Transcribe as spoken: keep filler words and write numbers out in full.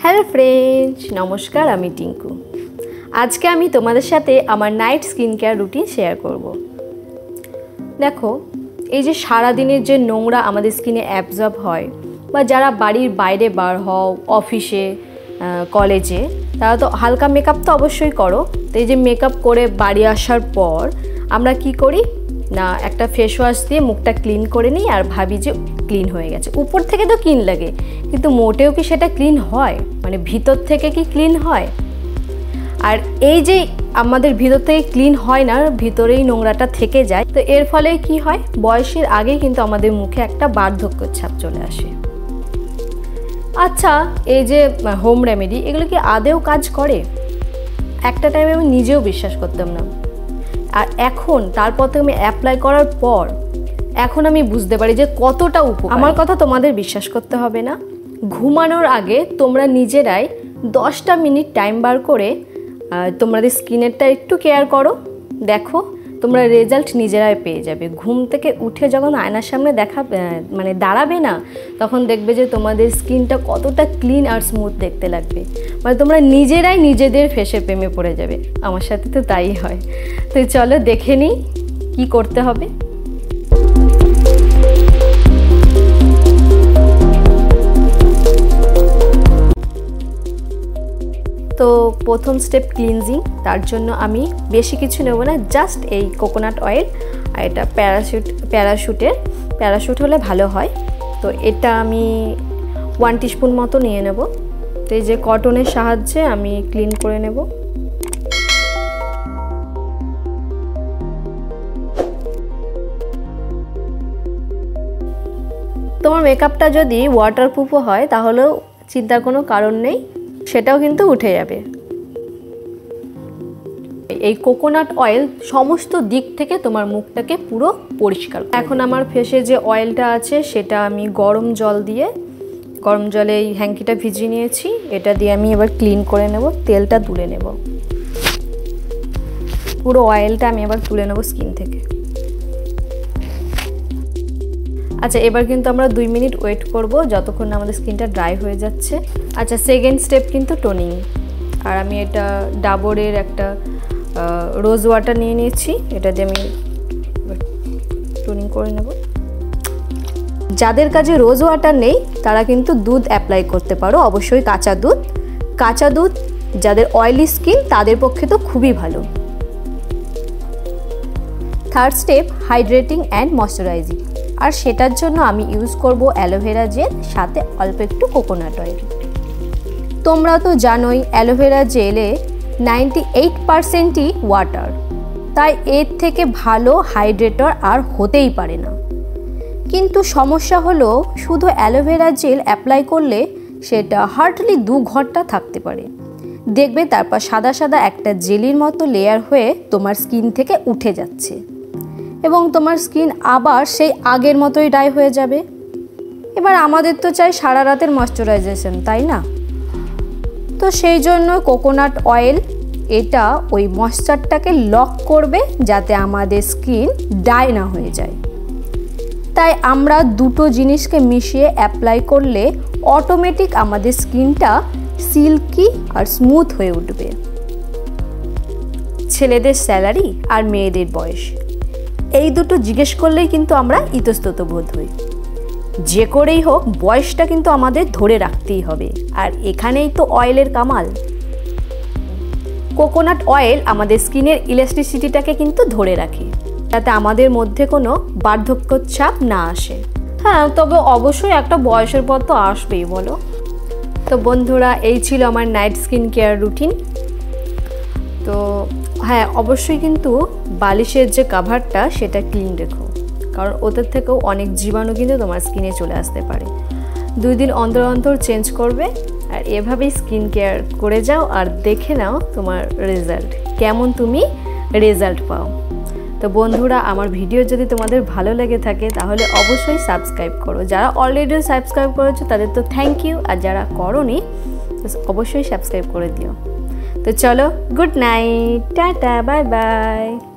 Hello friends नमस्कार आमी टिंकू। आज के आमी तोमादेर साथे आमार night skin care routine share करब। देखो এই যে সারা দিনের যে নোংরা আমাদের স্কিনে অ্যাবজর্ব হয় বা যারা বাড়ির বাইরে বার হও অফিসে কলেজে তারা তো হালকা মেকআপ তো অবশ্যই করো। তো এই যে মেকআপ করে বাড়ি আসার পর আমরা কি করি না একটা ফেস ওয়াশ দিয়ে মুখটা ক্লিন করে নিই আর ভাবি যে ক্লিন হয়ে গেছে। উপর থেকে তো ক্লিন লাগে কিন্তু মোটেও কি সেটা ক্লিন হয়, মানে ভিতর থেকে কি ক্লিন হয়? আর এই যে আমাদের ভিতর থেকে ক্লিন হয় না, ভিতরেই নোংরাটা থেকে যায়। তো এর ফলে কি হয়, বয়সের আগে কিন্তু আমাদের মুখে একটা বার্ধক্যের ছাপ চলে আসে। আচ্ছা এই যে হোম রেমেডি এগুলো কি আদেও কাজ করে? একটা টাইমে আমি নিজেও বিশ্বাস করতাম না, আর এখন তারপর থেকে আমি অ্যাপ্লাই করার পর এখন আমি বুঝতে পারি যে কতটা উপকার। আমার কথা তোমাদের বিশ্বাস করতে হবে না, ঘুমানোর আগে তোমরা নিজেরাই দশটা মিনিট টাইম বার করে তোমাদের স্কিনেরটা একটু কেয়ার করো, দেখো তোমরা রেজাল্ট নিজেরাই পেয়ে যাবে। ঘুম থেকে উঠে যখন আয়নার সামনে দেখা মানে দাঁড়াবে না, তখন দেখবে যে তোমাদের স্কিনটা কতটা ক্লিন আর স্মুথ দেখতে লাগবে, মানে তোমরা নিজেরাই নিজেদের ফেসের প্রেমে পড়ে যাবে। আমার সাথে তো তাই হয়। তো চলো দেখে নিই কী করতে হবে। তো প্রথম স্টেপ ক্লিনজিং, তার জন্য আমি বেশি কিছু নেব না, জাস্ট এই কোকোনাট অয়েল আর এটা প্যারাশুট প্যারাশুটের প্যারাশুট হলে ভালো হয়। তো এটা আমি ওয়ান টিস্পুন মতো নিয়ে নেব। তো এই যে কটনের সাহায্যে আমি ক্লিন করে নেব। তোমার মেকআপটা যদি ওয়াটারপ্রুফও হয় তাহলেও চিন্তার কোনো কারণ নেই, সেটাও কিন্তু উঠে যাবে। এই কোকোনাট অয়েল সমস্ত দিক থেকে তোমার মুখটাকে পুরো পরিষ্কার। এখন আমার ফেসে যে অয়েলটা আছে সেটা আমি গরম জল দিয়ে গরম জলে এই হ্যাঙ্কিটা ভিজিয়ে নিয়েছি, এটা দিয়ে আমি এবার ক্লিন করে নেব। তেলটা তুলে নেব, পুরো অয়েলটা আমি এবার তুলে নেব স্কিন থেকে। আচ্ছা এবার কিন্তু আমরা দুই মিনিট ওয়েট করব যতক্ষণ না আমাদের স্কিনটা ড্রাই হয়ে যাচ্ছে। আচ্ছা সেকেন্ড স্টেপ কিন্তু টোনিং, আর আমি এটা ডাবরের একটা রোজ ওয়াটার নিয়ে নিয়েছি, এটা দিয়ে আমি টোনিং করে নেব। যাদের কাছে রোজ ওয়াটার নেই তারা কিন্তু দুধ অ্যাপ্লাই করতে পারো, অবশ্যই কাঁচা দুধ। কাঁচা দুধ যাদের অয়েলি স্কিন তাদের পক্ষে তো খুবই ভালো। Third step hydrating and moisturising, আর সেটার জন্য আমি ইউজ করব অ্যালোভেরা জেল, সাথে অল্প একটু কোকোনাট অয়েল। তোমরা তো জানোই অ্যালোভেরা জেলে নাইনটি এইট পারসেন্টই ওয়াটার, তাই এর থেকে ভালো হাইড্রেটর আর হতেই পারে না। কিন্তু সমস্যা হলো শুধু অ্যালোভেরা জেল অ্যাপ্লাই করলে সেটা হার্ডলি দু ঘন্টা থাকতে পারে, দেখবে তারপর সাদা সাদা একটা জেলির মতো লেয়ার হয়ে তোমার স্কিন থেকে উঠে যাচ্ছে এবং তোমার স্কিন আবার সেই আগের মতোই ড্রাই হয়ে যাবে। এবার আমাদের তো চাই সারা রাতের ময়শ্চারাইজেশন, তাই না? তো সেই জন্য কোকোনাট অয়েল এটা ওই ময়শ্চারটাকে লক করবে যাতে আমাদের স্কিন ড্রাই না হয়ে যায়। তাই আমরা দুটো জিনিসকে মিশিয়ে অ্যাপ্লাই করলে অটোমেটিক আমাদের স্কিনটা সিল্কি আর স্মুথ হয়ে উঠবে। ছেলেদের স্যালারি আর মেয়েদের বয়স এই দুটো জিজ্ঞেস করলেই কিন্তু আমরা ইতস্তত বোধ হই। যে করেই হোক বয়সটা কিন্তু আমাদের ধরে রাখতেই হবে, আর এখানেই তো অয়েলের কামাল। কোকোনাট অয়েল আমাদের স্কিনের ইলাস্টিসিটিটাকে কিন্তু ধরে রাখে, যাতে আমাদের মধ্যে কোনো বার্ধক্যের ছাপ না আসে। হ্যাঁ তবে অবশ্যই একটা বয়সের পর তো আসবেই, বলো। তো বন্ধুরা এই ছিল আমার নাইট স্কিন কেয়ার রুটিন। তো হ্যাঁ অবশ্যই কিন্তু বালিশের যে কাভারটা সেটা ক্লিন রেখো, কারণ ওদের থেকেও অনেক জীবাণু কিন্তু তোমার স্কিনে চলে আসতে পারে। দুই দিন অন্তর অন্তর চেঞ্জ করবে, আর এভাবেই স্কিন কেয়ার করে যাও আর দেখে নাও তোমার রেজাল্ট কেমন, তুমি রেজাল্ট পাও। তো বন্ধুরা আমার ভিডিও যদি তোমাদের ভালো লেগে থাকে তাহলে অবশ্যই সাবস্ক্রাইব করো। যারা অলরেডি সাবস্ক্রাইব করেছো তাদের তো থ্যাংক ইউ, আর যারা করোনি অবশ্যই সাবস্ক্রাইব করে দিও। তো চলো গুড নাইট, টাটা, বাই বাই।